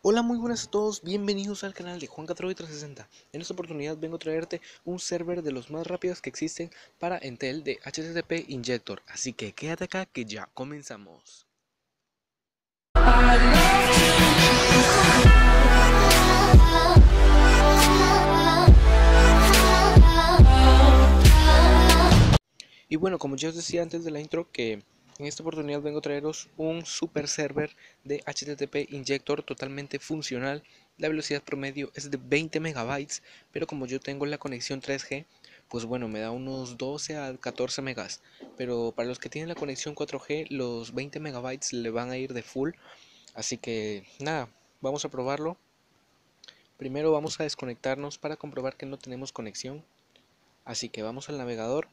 Hola, muy buenas a todos, bienvenidos al canal de Juan 360. En esta oportunidad vengo a traerte un server de los más rápidos que existen para Entel de HTTP Injector. Así que quédate acá que ya comenzamos. Y bueno, como ya os decía antes de la intro, que en esta oportunidad vengo a traeros un super server de HTTP Injector totalmente funcional. La velocidad promedio es de 20 megabytes, pero como yo tengo la conexión 3G, pues bueno, me da unos 12 a 14 megas. Pero para los que tienen la conexión 4G, los 20 megabytes le van a ir de full. Así que nada, vamos a probarlo. Primero vamos a desconectarnos para comprobar que no tenemos conexión. Así que vamos al navegador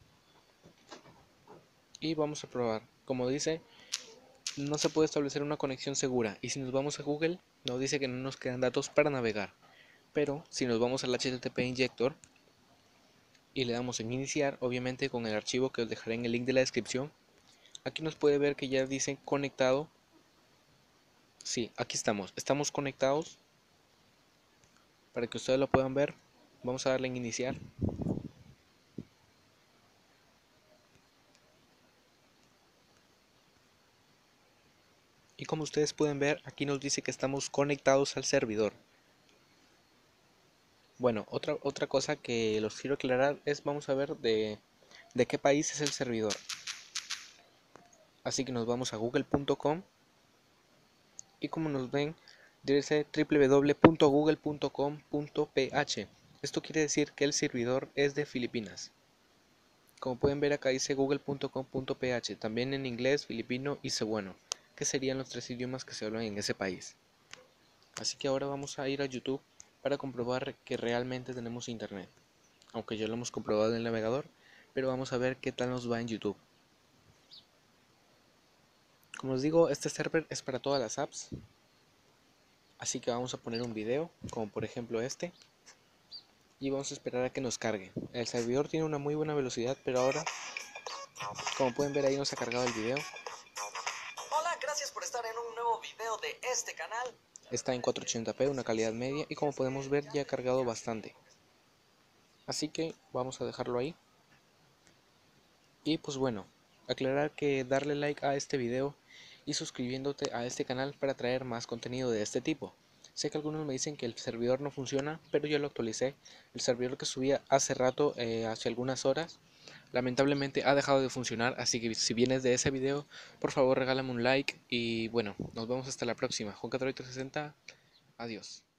y vamos a probar. Como dice, no se puede establecer una conexión segura, y si nos vamos a Google nos dice que no nos quedan datos para navegar. Pero si nos vamos al HTTP Injector y le damos en iniciar, obviamente con el archivo que os dejaré en el link de la descripción, aquí nos puede ver que ya dice conectado. Sí, aquí estamos conectados. Para que ustedes lo puedan ver, vamos a darle en iniciar. Y como ustedes pueden ver, aquí nos dice que estamos conectados al servidor. Bueno, otra cosa que los quiero aclarar es, vamos a ver de qué país es el servidor. Así que nos vamos a google.com y como nos ven, dice www.google.com.ph. Esto quiere decir que el servidor es de Filipinas. Como pueden ver, acá dice google.com.ph, también en inglés, filipino y cebuano, que serían los tres idiomas que se hablan en ese país. Así que ahora vamos a ir a YouTube para comprobar que realmente tenemos internet, aunque ya lo hemos comprobado en el navegador, pero vamos a ver qué tal nos va en YouTube. Como os digo, este server es para todas las apps, así que vamos a poner un video, como por ejemplo este, y vamos a esperar a que nos cargue. El servidor tiene una muy buena velocidad, pero ahora, como pueden ver, ahí nos ha cargado el video. Hola, gracias por estar en un nuevo video de este canal. Está en 480p, una calidad media, y como podemos ver ya ha cargado bastante. Así que vamos a dejarlo ahí. Y pues bueno, aclarar que darle like a este video y suscribiéndote a este canal para traer más contenido de este tipo. Sé que algunos me dicen que el servidor no funciona, pero yo lo actualicé. El servidor que subía hace rato, hace algunas horas, lamentablemente ha dejado de funcionar, así que si vienes de ese video, por favor regálame un like y bueno, nos vemos hasta la próxima. Juan 360, adiós.